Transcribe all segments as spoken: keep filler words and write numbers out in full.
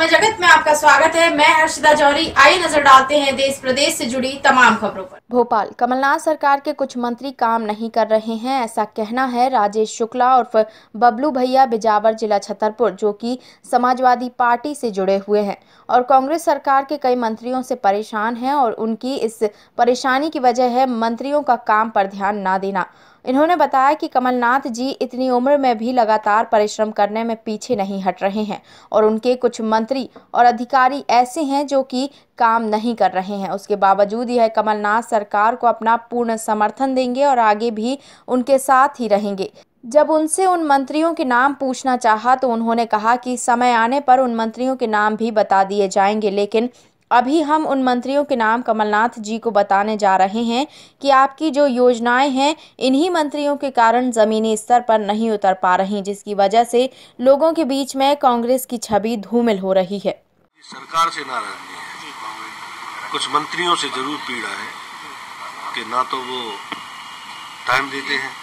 समय जगत में आपका स्वागत है। मैं हर्षिता जौहरी। आइए नजर डालते हैं देश प्रदेश से जुड़ी तमाम खबरों पर। भोपाल कमलनाथ सरकार के कुछ मंत्री काम नहीं कर रहे हैं, ऐसा कहना है राजेश शुक्ला उर्फ बबलू भैया बिजावर, जिला छतरपुर, जो कि समाजवादी पार्टी से जुड़े हुए हैं और कांग्रेस सरकार के कई मंत्रियों से परेशान हैं और उनकी इस परेशानी की वजह है मंत्रियों का काम पर ध्यान ना देना। इन्होंने बताया कि कमलनाथ जी इतनी उम्र में भी लगातार परिश्रम करने में पीछे नहीं हट रहे हैं और उनके कुछ मंत्री और अधिकारी ऐसे हैं जो कि काम नहीं कर रहे हैं। उसके बावजूद यह कमलनाथ सरकार को अपना पूर्ण समर्थन देंगे और आगे भी उनके साथ ही रहेंगे। जब उनसे उन मंत्रियों के नाम पूछना चाहा तो उन्होंने कहा कि समय आने पर उन मंत्रियों के नाम भी बता दिए जाएंगे, लेकिन अभी हम उन मंत्रियों के नाम कमलनाथ जी को बताने जा रहे हैं कि आपकी जो योजनाएं हैं इन्हीं मंत्रियों के कारण जमीनी स्तर पर नहीं उतर पा रही, जिसकी वजह से लोगों के बीच में कांग्रेस की छवि धूमिल हो रही है। सरकार से नाराजगी है, कुछ मंत्रियों से जरूर पीड़ा है कि ना तो वो टाइम देते हैं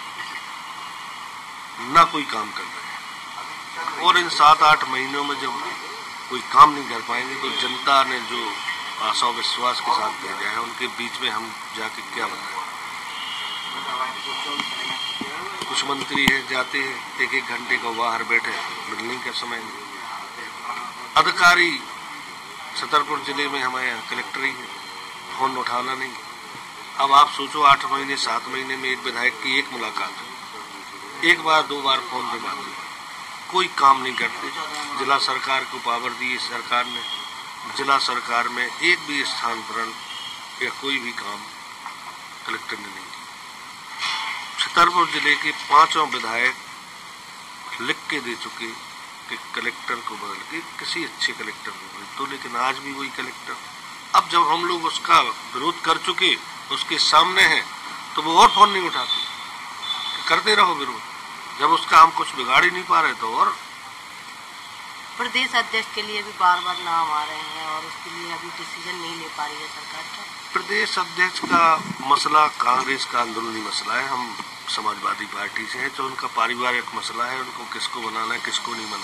ना कोई काम कर रहे हैं, और इन सात आठ महीनों में जब कोई काम नहीं कर पाएंगे तो जनता ने जो आशा विश्वास के साथ भेजा है उनके बीच में हम जाके क्या बताएं। कुछ मंत्री हैं जाते हैं एक एक घंटे को बाहर बैठे, मिलने का समय नहीं। अधिकारी छतरपुर जिले में हमारे यहाँ कलेक्टर ही है, फोन उठाना नहीं। अब आप सोचो आठ महीने सात महीने में एक विधायक की एक मुलाकात, एक बार दो बार फोन पे बात, कोई काम नहीं करते। जिला सरकार को पावर दी सरकार ने, जिला सरकार में एक भी स्थानांतरण या कोई भी काम कलेक्टर ने नहीं किया। छतरपुर जिले के पांचों विधायक लिख के दे चुके कि कलेक्टर को बदल के किसी अच्छे कलेक्टर को बदल तो, लेकिन आज भी वही कलेक्टर। अब जब हम लोग उसका विरोध कर चुके, उसके सामने हैं, तो वो और फोन नहीं उठाते। करते रहो विरोध, जब उसका हम कुछ बिगाड़ ही नहीं पा रहे तो। और प्रदेश अध्यक्ष के लिए भी बार बार नाम आ रहे हैं और उसके लिए अभी डिसीजन नहीं ले पा रही है सरकार का। प्रदेश अध्यक्ष का मसला कांग्रेस का अंदरूनी मसला है, हम समाजवादी पार्टी से है, जो उनका पारिवारिक मसला है, उनको किसको बनाना है किसको नहीं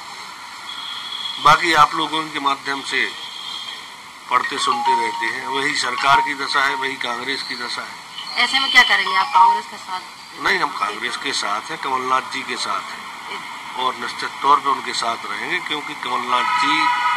बनाना। बाकी आप लोगों के माध्यम से पढ़ते सुनते रहते हैं, वही सरकार की दशा है, वही कांग्रेस की दशा है। ऐसे में क्या करेंगे आप? कांग्रेस के साथ? नहीं, हम कांग्रेस के साथ हैं, कमलनाथ जी के साथ हैं और निश्चित तौर पे उनके साथ रहेंगे, क्योंकि कमलनाथ जी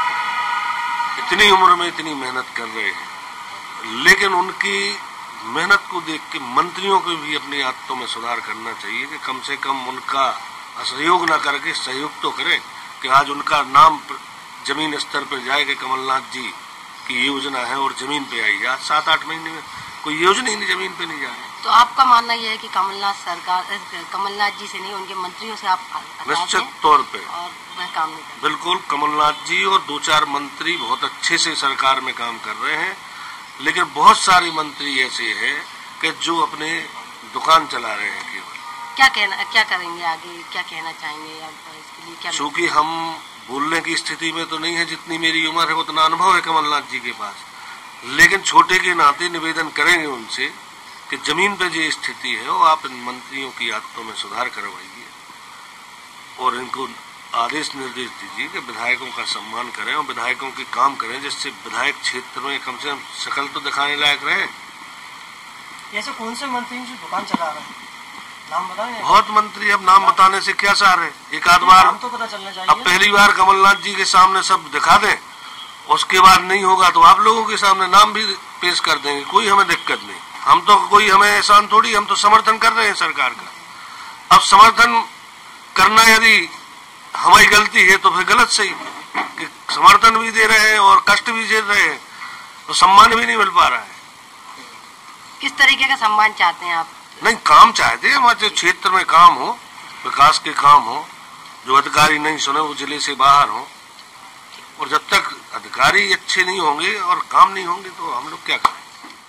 इतनी उम्र में इतनी मेहनत कर रहे हैं, लेकिन उनकी मेहनत को देख के मंत्रियों को भी अपनी आदतों में सुधार करना चाहिए कि कम से कम उनका असहयोग न करके सहयोग तो करें कि आज उनका नाम जमीन स्तर पर जाए कि कमलनाथ जी की योजना है और जमीन पे आई है। आज सात आठ महीने में कोई योजना ही नहीं, जमीन पे नहीं जा रही। तो आपका मानना यह है कि कमलनाथ सरकार कमलनाथ जी से नहीं उनके मंत्रियों से आप निश्चित तौर पे और वह काम नहीं कर। बिल्कुल, कमलनाथ जी और दो चार मंत्री बहुत अच्छे से सरकार में काम कर रहे हैं, लेकिन बहुत सारे मंत्री ऐसे हैं कि जो अपने दुकान चला रहे हैं केवल। क्या कहना क्या करेंगे आगे, क्या कहना चाहेंगे इसके लिए? क्या चूँकि हम बोलने की स्थिति में तो नहीं है, जितनी मेरी उम्र है उतना अनुभव है कमलनाथ जी के पास, लेकिन छोटे के नाते निवेदन करेंगे उनसे कि जमीन पे जो स्थिति है वो आप इन मंत्रियों की आदतों में सुधार करवाइए और इनको आदेश निर्देश दीजिए कि विधायकों का सम्मान करें और विधायकों के काम करें, जिससे विधायक क्षेत्र में कम से कम शकल तो दिखाने लायक रहे। ऐसे कौन से मंत्री जो दुकान चला रहे हैं, नाम बताएं? बहुत मंत्री, अब नाम बताने से क्या सार है, एक आध बार तो पता चलना चाहिए। अब पहली बार कमलनाथ जी के सामने सब दिखा दें, उसके बाद नहीं होगा तो आप लोगों के सामने नाम भी पेश कर देंगे, कोई हमें दिक्कत नहीं। हम तो कोई हमें एहसान थोड़ी, हम तो समर्थन कर रहे हैं सरकार का। अब समर्थन करना यदि हमारी गलती है तो फिर गलत सही कि समर्थन भी दे रहे हैं और कष्ट भी झेल रहे हैं तो सम्मान भी नहीं मिल पा रहा है। किस तरीके का सम्मान चाहते हैं आप? नहीं, काम चाहते हैं हमारे क्षेत्र में काम हो, विकास के काम हो, जो अधिकारी नहीं सुने वो जिले से बाहर हो, और जब तक अधिकारी अच्छे नहीं होंगे और काम नहीं होंगे तो हम लोग क्या करें।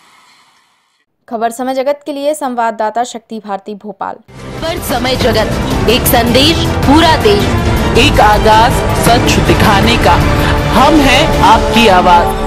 खबर समय जगत के लिए संवाददाता शक्ति भारती, भोपाल। खबर समय जगत, एक संदेश पूरा देश, एक आगाज सच दिखाने का। हम हैं आपकी आवाज।